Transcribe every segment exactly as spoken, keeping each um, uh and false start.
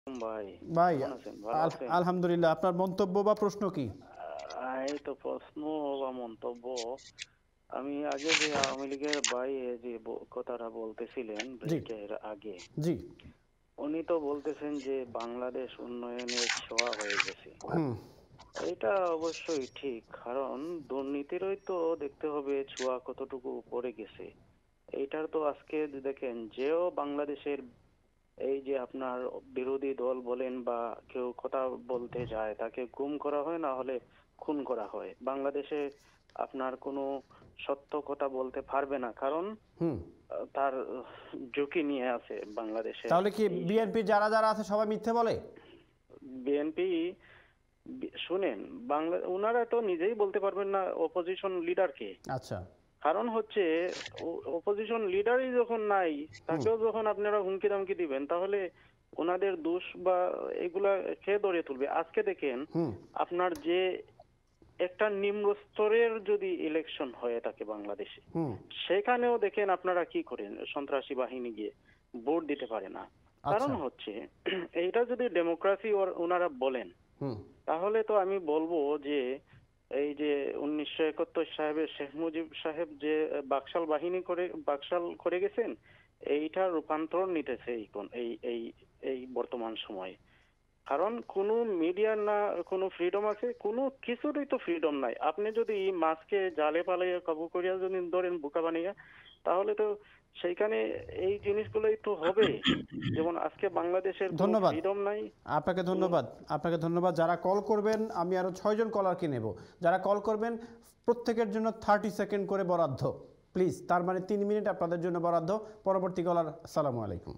ভাই ভাই কেমন আছেন? ভালো আছেন? আলহামদুলিল্লাহ। আপনার মন্তব্য বা প্রশ্ন কি? এই তো প্রশ্ন বা মন্তব্য, আমি আগে যে আওয়ামী লীগের ভাই যে ব- কথাটা বলতেছিলেন জি ব্রেকের আগে, জি উনি তো বলতেছেন যে বাংলাদেশ উন্নয়নের ছোঁয়া হয়ে গেছে। হুম এটা অবশ্যই ঠিক, কারণ দুর্নীতিরই তো দেখতে হবে ছোঁয়া কতটুকু পড়ে গেছে। এইটার তো আজকে দেখেন যেও বাংলাদেশের এই যে আপনার বিরোধী দল বলেন বা কেউ কথা বলতে যায় তাকে গুম করা হয়, না হলে খুন করা হয়। বাংলাদেশে আপনার কোনো সত্য কথা বলতে পারবে না, কারণ হুম আহ, তার ঝুঁকি নিয়ে আছে বাংলাদেশের। তাহলে কি এই বিএনপি যারা যারা আছে সবাই মিথ্যে বলে? বিএনপি, শুনেন, বাংলা ওনারা তো নিজেই বলতে পারবেন না অপোজিশন লিডারকে। আচ্ছা কারণ হচ্ছে অপোজিশন লিডারই যখন নাই, হুম তাকেও যখন আপনারা হুমকি দামকি দিবেন, তাহলে ওনাদের দোষ বা এগুলা কে ধরে তুলবে? আজকে দেখেন হুম আপনার যে একটা নিম্ন স্তরের যদি ইলেকশন হয়ে থাকে বাংলাদেশে, হুম সেখানেও দেখেন আপনারা কি করেন, সন্ত্রাসী বাহিনী গিয়ে ভোট দিতে পারে না। কারণ আচ্ছা হচ্ছে এইটা যদি ডেমোক্রেসি ওনারা বলেন, হুম তাহলে তো আমি বলবো যে এই যে উনিশশো একাত্তর সাহেবের শেখ মুজিব সাহেব যে বাকশাল বাহিনী করে বাকশাল করে গেছেন, এইটা রূপান্তর নিতেছে এই কোন- এই এই এই বর্তমান সময়ে। কারণ কোনো মিডিয়ার না কোনো ফ্রিডম আছে, কোনো কিছুরই তো ফ্রিডম নাই। আপনি যদি মাছকে জালে পালাইয়া কাবু করিয়া যদি ধরেন বোকা বানাইয়া, তাহলে তো সেইখানে এই জিনিসগুলোই তো হবে। যেমন আজকে বাংলাদেশের কোনো ধন্যবাদ ফ্রিডম নাই, আপনাকে। কোনো। ধন্যবাদ আপনাকে ধন্যবাদ। যারা কল করবেন, আমি আরো ছয়জন কলারকে নেব। যারা কল করবেন প্রত্যেকের জন্য থার্টি সেকেন্ড করে বরাদ্দ, প্লিজ। তার মানে তিন মিনিট আপনাদের জন্য বরাদ্দ। পরবর্তী কলার। আসসালামু আলাইকুম।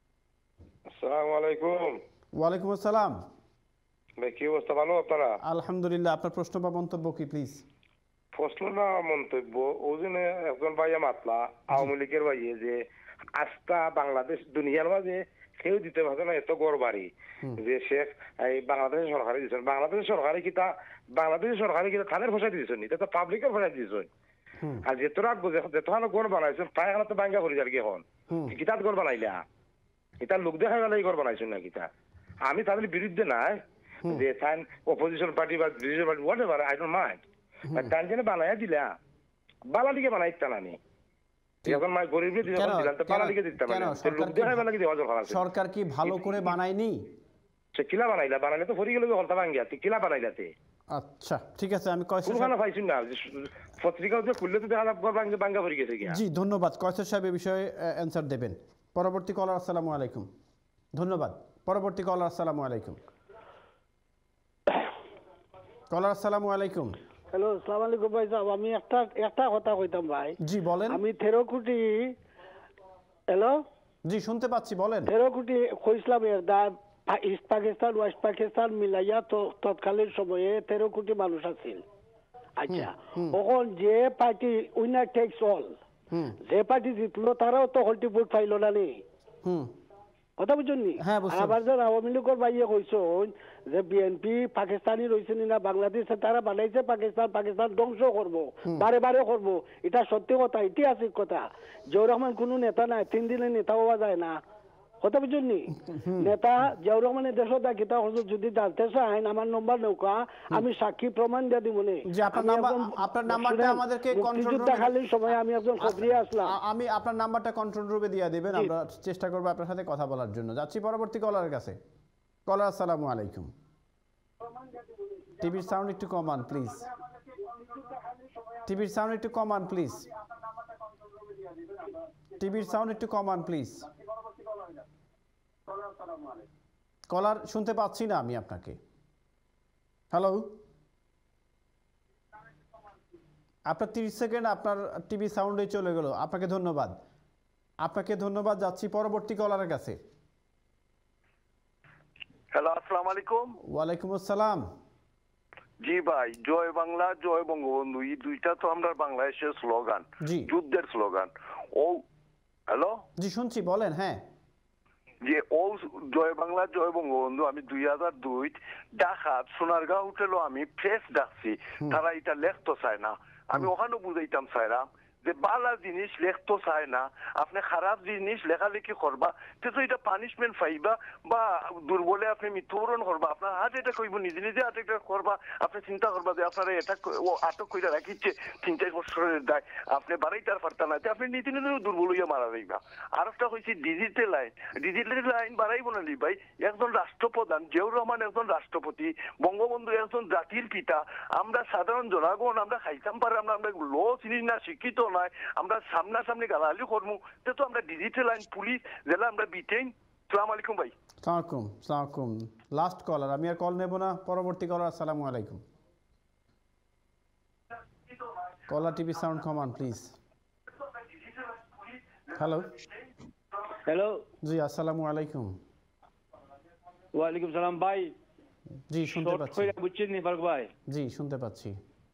আসসালামু আলাইকুম। ওয়ালাইকুম আসসালাম। ভাই কি অবস্থা, ভালো আপনারা? আলহামদুলিল্লাহ। আপনার প্রশ্ন বা মন্তব্য কি প্লিজ? প্রশ্ন না মন্তব্য, ওই জন্য একজন ভাইয়া মাতলা জি আওয়ামী লীগের ভাইয়ে যে আস্থা বাংলাদেশ দুনিয়ার মাঝে কেউ দিতে পারছে না এত গড় বাড়ি হুম যে শেখ এই বাংলাদেশের সরকারি দিচ্ছেন। বাংলাদেশের সরকারি কিতা বাংলাদেশের সরকারি কিতা থানের ফসাই দিয়েছেন, এটা তো পাবলিকের ফসাই দিয়েছেন। হুম আর যেত রাখবো যেতখানে গড় বানাইছেন প্রায় এখন তো বাঙ্গা করি যার কি এখন হুম কিতাব গড় বানাইলা, এটা লোক দেখাই বেলা গড় বানাইছেন না কিতা। আমি তাদের বিরুদ্ধে নাই হুম যে সাইন অপোজিশন পার্টি বা বিরোধী party whatever, I don't mind, but তাই জন্য বানাইয়া দিলা বালালিকে বানাইতাম আমি এখন মাই গরিবকে দিলাম কেন দিলাম তো কেন বালালিকে দিতাম কেন না, সরকার লোক কি দেখাই ভা- বেলা কি দেওয়া দরকার আছে? সরকার কি ভালো করে বানায়নি? সে কিলা বানাইলা, বানাইলে তো ফরি গেলে হলতা ভাঙ্গিয়া তুই কিলা বানাইলাতে আচ্ছা ঠিক আছে, আমি কয়সর কোনখানে সাহেব। পাইছি না পত্রিকা যে খুললে তো দেখা যাবে বাঙ্গা বাঙ্গা ফরি গেছে গিয়া। জি ধন্যবাদ। কয়সর সাহেব এই বিষয়ে অ্যান্সার দেবেন। পরবর্তী কলার। আসসালামু আলাইকুম। ধন্যবাদ। পরবর্তী কলার। আসসালামু আলাইকুম। কলার। আসসালামু আলাইকুম। হ্যালো, আসসালামু আলাইকুম ভাই সাহেব। আমি একটা একটা কথা কইতাম ভাই। জি বলেন। আমি তেরো কোটি, হ্যালো, জি শুনতে পাচ্ছি, বলেন। তেরো কোটি কইছিলাম এর the East Pakistan West Pakistan মিলাইয়া তো তৎকালীন সময়ে তেরো কোটি মানুষ আছিল। হুম আচ্ছা, হুম এখন যে পার্টি উইনার টেক্স অল, হুম যে পার্টি জিতলো তারাও তো হলটি ভোট পাইল না নি, হুম কথা বুঝছেন নি? হ্যাঁ আর বুঝতে আবার যে আওয়ামী লীগের বাইয়ে কইছেন যে বিএনপি পাকিস্তানি রয়েছে না বাংলাদেশে, তারা বানাইছে পাকিস্তান, পাকিস্তান ধ্বংস করবো, বারে বারে করবো। এটা সত্যি কথা, ঐতিহাসিক কথা। জিয়াউর রহমান কোনো নেতা নাই, তিন দিনে নেতা হওয়া যায় না, কথা বুঝছেন নি? নেতা জিয়াউর রহমানের দেশত কিতা হচ্ছে যদি জানতে চান আমার নম্বর নৌকা, আমি সাক্ষী প্রমাণ দিয়ে দিব নে। জি আপনার আমি নাম্বার, একজন আপনার নাম্বারটা শুনেন, আমাদেরকে কন্ট্রোল মুক্তিযুদ্ধকালীন সময় আমি একজন খবরিয়া আসলাম। আমি আপনার নাম্বারটা কন্ট্রোল রুমে দিয়ে দিবেন, জি। আমরা চেষ্টা করব আপনার সাথে কথা বলার জন্য। যাচ্ছি পরবর্তী কলারের কাছে। কলার। আসসালামু আলাইকুম। টিভির সাউন্ড একটু কমান প্লিজ। টিভির সাউন্ড একটু কমান প্লিজ। টিভির সাউন্ড একটু কমান প্লিজ। কলার শুনতে পাচ্ছি না আমি আপনাকে। হ্যালো, আপনার তিরিশ সেকেন্ড আপনার টিভি সাউন্ডে চলে গেল। আপনাকে ধন্যবাদ, আপনাকে ধন্যবাদ। যাচ্ছি পরবর্তী কলারের কাছে। হ্যালো, আসসালামু আলাইকুম। ওয়ালাইকুম আসসালাম। জি ভাই, জয় বাংলা জয় বঙ্গবন্ধু, এই দুইটা তো আমরা বাংলাদেশের স্লোগান, জি যুদ্ধের স্লোগান। ও হ্যালো, জি শুনছি, বলেন। হ্যাঁ যে ও জয় বাংলা জয় বঙ্গবন্ধু আমি দুই হাজার দুই ঢাকা সোনারগাঁও হোটেলও আমি প্রেস ডাকছি, তারা এটা লেখতো চায় না। আমি ওখানেও বুঝাইতাম চাইলাম যে বালা জিনিস লেখতো চায় না, আপনি খারাপ জিনিস লেখালেখি করবা, তো এটা পানিশমেন্ট পাইবা বা দুর্বলে আপনি মৃত্যুবরণ করবা, আপনার হাত এটা কইব, নিজে নিজে হাত এটা করবা, আপনি চিন্তা করবা যে আপনারা এটা আটক করে রাখিচ্ছে তিন চার বছরের দায়, আপনি বাড়াইতে পারতা না, আপনি নীতি নিজে দুর্বল হইয়া মারা যাইবা। আর একটা হয়েছে ডিজিটাল লাইন, ডিজিটাল লাইন বাড়াইব না নি ভাই, একজন রাষ্ট্রপ্রধান জিয়াউর রহমান একজন রাষ্ট্রপতি, বঙ্গবন্ধু একজন জাতির পিতা, আমরা সাধারণ জনগণ আমরা খাইতাম পারে, আমরা আমরা লো চিনি না, শিক্ষিত নয়, আমরা সামনাসামনি গালাগালি করবো, তো আমরা ডিজিটাল লাইন পুলিশ জেলা আমরা বিটেন। সালাম আলাইকুম ভাই। সালামালাইকুম সালামালাইকুম লাস্ট কলার, আমি আর কল নেব না, পরবর্তী কলার। আসসালামু আলাইকুম। কলার টিভি সাউন্ড কমান প্লিজ। হ্যালো হ্যালো, জি আসসালামু আলাইকুম। ওয়ালাইকুম সালাম ভাই। জি শুনতে পাচ্ছি। বুঝছেন নি ফারুক ভাই? জি শুনতে পাচ্ছি,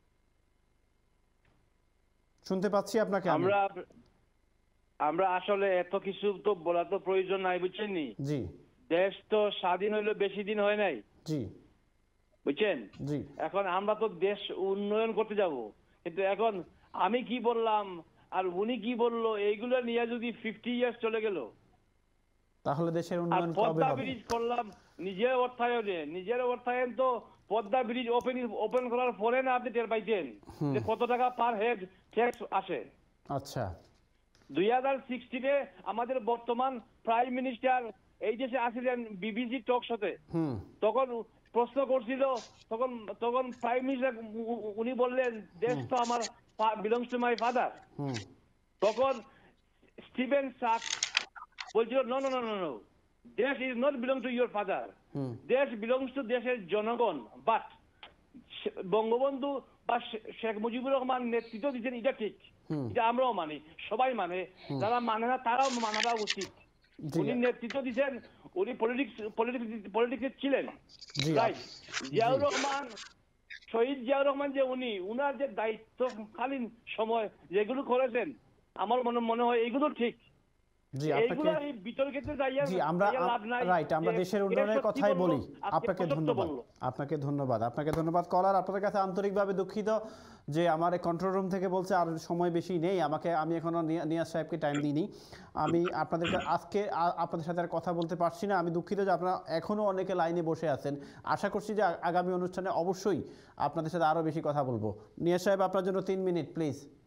শুনতে পাচ্ছি আপনাকে। আমরা আমরা আসলে এত কিছু তো বলা তো প্রয়োজন নাই, বুঝছেন নি? জি। দেশ তো স্বাধীন হইলো বেশি দিন হয় নাই, জি বুঝছেন? জি। এখন আমরা তো দেশ উন্নয়ন করতে যাব, কিন্তু এখন আমি কি বললাম আর উনি কি বললো এইগুলো নিয়ে যদি ফিফটি ইয়ার্স চলে গেল, তাহলে দেশের আর উন্নয়ন কবে পদ্মা হবে? ব্রিজ করলাম নিজের অর্থায়নে, নিজের অর্থায়ন তো পদ্মা ব্রিজ ওপেন ওপেন করার পরে না আপনি টের পাইছেন যে কত টাকা পার হেড ট্যাক্স আসে। আচ্ছা। দুই হাজার সিক্সটিনে আমাদের বর্তমান প্রাইম মিনিস্টার এই দেশে আসছিলেন বিবিসি টক শোতে, তখন প্রশ্ন করছিল, তখন তখন প্রাইম মিনিস্টার উনি বললেন দেশ তো আমার বিলংস টু মাই ফাদার। তখন স্টিভেন সাক বলছিল no no no no no, দেশ is not belong to your father, দেশ বিলংস টু দেশের জনগণ। বাট বঙ্গবন্ধু বা শেখ মুজিবুর রহমান নেতৃত্ব দিচ্ছেন, এটা ঠিক, এটা আমরাও মানি, সবাই মানে, যারা মানে না তারাও মানাটা উচিত। উনি নেতৃত্ব দিচ্ছেন, উনি পলিটিক্স পলিটিক্সে ছিলেন, রাইট? জিয়াউর রহমান, শহীদ জিয়াউর রহমান যে উনি উনার যে দায়িত্বকালীন সময় যেগুলো করেছেন, আমার মনে মনে হয় এইগুলো ঠিক। জি আপনাকে জি আমরা রাইট আমরা দেশের উন্নয়নের কথাই বলি। আপনাকে ধন্যবাদ, আপনাকে ধন্যবাদ, আপনাকে ধন্যবাদ কলার। আপনাদের কাছে আন্তরিকভাবে দুঃখিত যে আমার কন্ট্রোল রুম থেকে বলছে আর সময় বেশি নেই আমাকে, আমি এখনো নিয়াজ সাহেবকে টাইম দিইনি। আমি আপনাদের আজকে আপনাদের সাথে আর কথা বলতে পারছি না, আমি দুঃখিত যে আপনারা এখনও অনেকে লাইনে বসে আছেন। আশা করছি যে আগামী অনুষ্ঠানে অবশ্যই আপনাদের সাথে আরও বেশি কথা বলবো। নিয়াজ সাহেব আপনার জন্য তিন মিনিট প্লিজ।